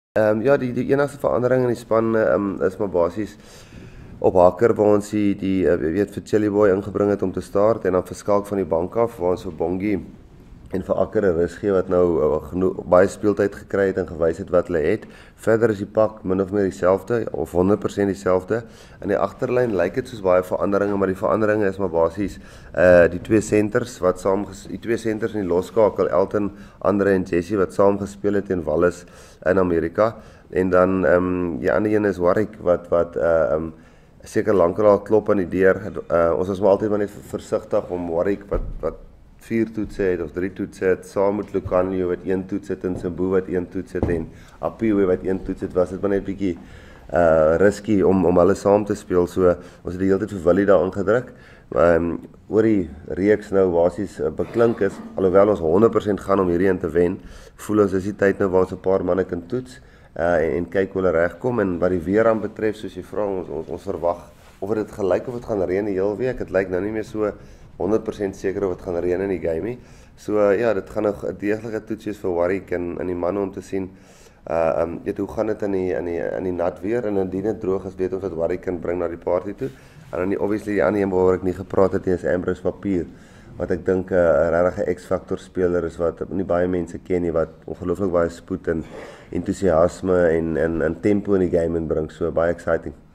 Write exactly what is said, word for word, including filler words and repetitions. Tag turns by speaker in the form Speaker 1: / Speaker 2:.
Speaker 1: Ehm ja, die die enigste verandering in die span ehm is maar basies op Hakker waar ons die die uh, weet vir Chilly Boy ingebring het om te start en dan vir Skalk van die bank af waar ons vir Bongie en vir Akker 'n rus gee wat nou uh, genoeg baie speeltyd gekry het en gewys het wat hulle het. Verder is die pak min of meer dieselfde of honderd persent dieselfde. In die agterlyn lyk dit soos baie veranderinge, maar die veranderinge is maar basies uh die twee senters wat saam die twee senters in die losskakel Elton, Andre en Jesse wat saam gespeel het teen Wallis in Amerika. En dan ehm um, die ander een is Warwick wat wat uh ehm um, seker lankal al klop aan die deur. Uh, ons was maar altyd maar net versigtig om Warwick wat wat vier toetse het of drie toetse het saam met Lucanio wat een toets het en Simbu wat een toets het en Appiwe wat een toets het, was dit maar net bietjie uh risky om om hulle saam te speel. So ons het die hele tyd vir Willie daar ingedruk. Maar um, oor die reeks nou basies uh, beklink is, alhoewel ons honderd persent gaan om hierdie een te wen, voel ons is die tyd nou waar ons 'n paar manne kan toets uh en, en kyk hoe hulle regkom. En wat die weer aan betref, soos jy vra, ons ons, ons verwag of dit gelyk of dit gaan reën die hele week. Dit lyk nou nie meer so honderd persent seker of dit gaan reën in die game nie. So uh, ja, dit gaan 'n deeglike toets wees vir Warwick en in die manne om te sien uh um weet hoe gaan dit in die in die in die nat weer en indien dit droog is, weet ons wat Warwick kan bring na die party toe. En dan die obviously die ander een waaroor ek nie gepraat het nie is Ambrose Papier, wat ek dink 'n uh, regte X-faktor speler is wat nie baie mense ken nie, wat ongelooflik baie spoed en entoesiasme en en en tempo in die game inbring. So baie exciting.